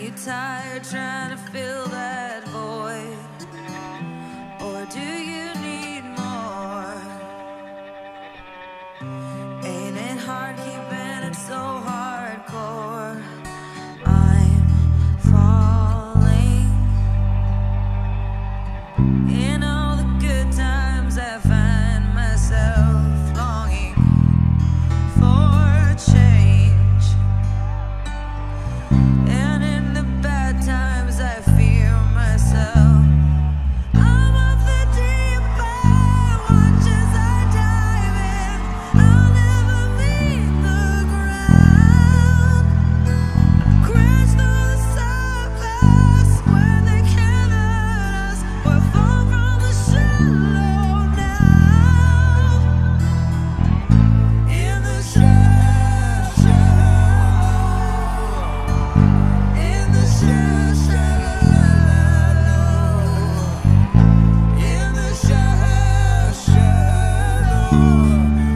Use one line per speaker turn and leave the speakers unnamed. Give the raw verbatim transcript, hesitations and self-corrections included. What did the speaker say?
you tired trying to fill that void? Or do you need more? Ain't it hard keeping it so hardcore? I'm falling. In all the good times I find myself longing for change, and in the bad times I fear myself. I'm of the deep end, watch as I dive in. I'll never meet the ground. Crash through the surface where they can't hurt us. We're far from the shallow now. In the shallow, in the shallow, in the shallow,